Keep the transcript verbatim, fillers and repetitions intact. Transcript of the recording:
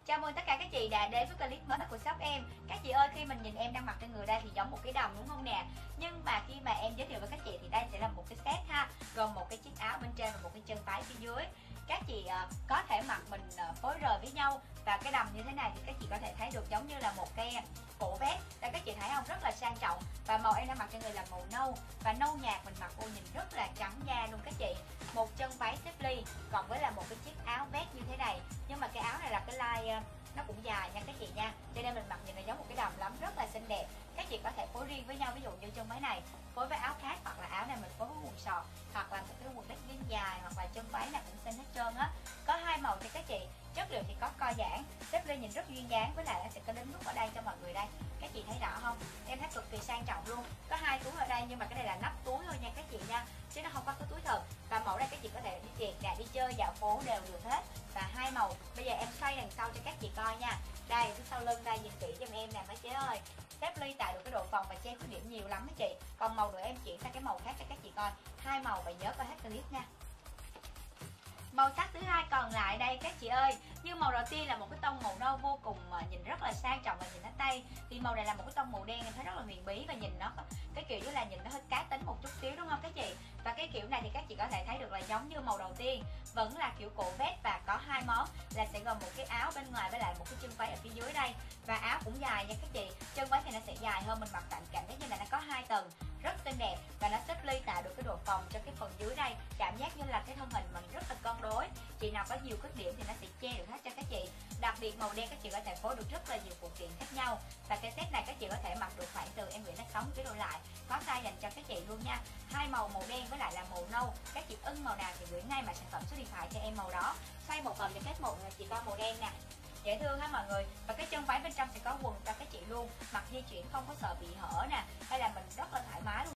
Chào mừng tất cả các chị đã đến với clip mới của shop em. Các chị ơi, khi mình nhìn em đang mặc trên người đây thì giống một cái đầm đúng không nè? Nhưng mà khi mà em giới thiệu với các chị thì đây sẽ là một cái set ha, gồm một cái chiếc áo bên trên và một cái chân váy phía dưới. Các chị uh, có thể mặc mình uh, phối rời với nhau, và cái đầm như thế này thì các chị có thể thấy được giống như là một cái cổ vest. Đây các chị thấy không, rất là sang trọng. Và màu em đang mặc trên người là màu nâu, và nâu nhạt mình mặc vô nhìn rất là trắng da luôn các chị. Một chân váy xếp ly cộng với là một cái chiếc áo vest như thế này. Nhưng mà cái áo này là cái like uh, nó cũng dài nha các chị nha, cho nên mình mặc nhìn nó giống một cái đầm lắm, rất là xinh đẹp. Các chị có thể phối riêng với nhau, ví dụ như chân váy này phối với áo khác, hoặc là áo này mình phối với quần sọt, hoặc là một cái quần legging dài, hoặc là chân váy này cũng xinh hết trơn á. Có hai màu cho các chị, chất liệu thì có co giãn, xếp lên nhìn rất duyên dáng, với lại nó sẽ có đính nút ở đây cho mọi người đây. Các chị thấy rõ không? Em thấy cực kỳ sang trọng luôn. Có hai túi ở đây, nhưng mà cái này là nắp túi thôi nha các chị nha, chứ nó không có cái túi thật. Và mẫu đây các chị có thể đi tiệc nè, đi chơi dạo phố đều được hết. Và hai màu, bây giờ em xoay đằng sau cho các chị coi nha. Đây, phía sau lưng đây, nhìn kỹ giùm em nè mấy chế ơi. Xếp ly tạo được cái độ phồng và che khuyết điểm nhiều lắm mấy chị. Còn màu nữa em chuyển sang cái màu khác cho các chị coi. Hai màu và nhớ coi hết clip nha. Màu sắc thứ hai còn lại đây các chị ơi. Như màu đầu tiên là một cái tông màu nâu vô cùng mà nhìn rất là sang trọng và nhìn nó tay. Thì màu này là một cái tông màu đen, em thấy rất là huyền bí và nhìn nó cái kiểu như là nhìn nó hơi cá tính một chút xíu đúng không các chị. Và cái kiểu này thì các chị có thể thấy được là giống như màu đầu tiên, vẫn là kiểu cổ vest và có hai món là sẽ gồm một cái áo bên ngoài với lại một cái chân váy ở phía dưới đây. Và áo cũng dài nha các chị. Chân váy thì nó sẽ dài hơn, mình mặc cạnh cảm giác như là nó có hai tầng, rất xinh đẹp và nó xếp ly tạo được cái độ phồng cho cái phần dưới đây, cảm giác như là cái thân hình mình rất là cân đối. Chị nào có nhiều khuyết điểm thì nó sẽ che được hết cho các chị. Đặc biệt màu đen các chị có thể phối được rất là nhiều phụ kiện khác nhau. Và cái set này các chị có thể mặc được khoảng từ em nghĩ nó sáu mươi ki lô lại, có size dành cho các chị luôn nha. Hai màu, màu đen với lại là màu nâu, các chị ưng màu nào thì gửi ngay mà sản phẩm số điện thoại cho em màu đó. Size một phần cho kết một chị coi màu đen nè, dễ thương ha mọi người. Và cái chân váy bên trong sẽ có quần cho các chị luôn, mặc di chuyển không có sợ bị hở nè, hay là mình rất là thoải mái luôn.